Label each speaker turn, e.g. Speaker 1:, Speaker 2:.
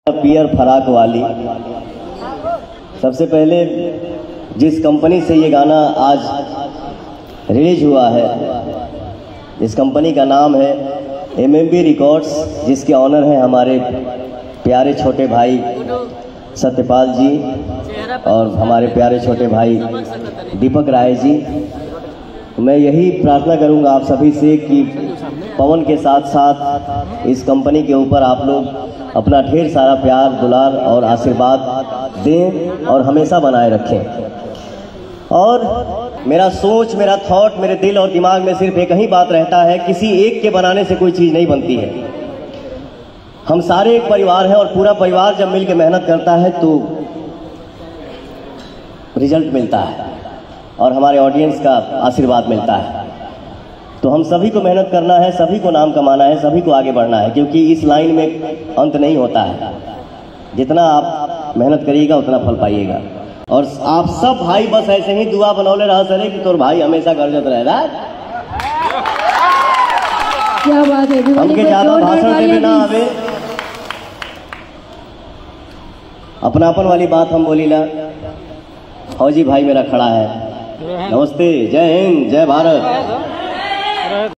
Speaker 1: पियर फराक वाली। सबसे पहले जिस कंपनी से ये गाना आज रिलीज हुआ है, इस कंपनी का नाम है MMB रिकॉर्ड्स, जिसके ऑनर हैं हमारे प्यारे छोटे भाई सत्यपाल जी और हमारे प्यारे छोटे भाई दीपक राय जी। मैं यही प्रार्थना करूंगा आप सभी से कि पवन के साथ साथ इस कंपनी के ऊपर आप लोग अपना ढेर सारा प्यार, दुलार और आशीर्वाद दें और हमेशा बनाए रखें। और मेरा सोच, मेरा थॉट, मेरे दिल और दिमाग में सिर्फ एक ही बात रहता है, किसी एक के बनाने से कोई चीज़ नहीं बनती है। हम सारे एक परिवार हैं और पूरा परिवार जब मिल के मेहनत करता है तो रिजल्ट मिलता है और हमारे ऑडियंस का आशीर्वाद मिलता है। तो हम सभी को मेहनत करना है, सभी को नाम कमाना है, सभी को आगे बढ़ना है, क्योंकि इस लाइन में अंत नहीं होता है। जितना आप मेहनत करिएगा उतना फल पाइएगा। और आप सब भाई बस ऐसे ही दुआ बनौले रहा सरे कि तोर भाई हमेशा गर्जत रहेगा।
Speaker 2: क्या बात है,
Speaker 1: हमके ज्यादा भाषण देने ना आवे, अपनापन वाली बात हम बोलीला। फौजी भाई मेरा खड़ा है। नमस्ते, जय हिंद, जय भारत।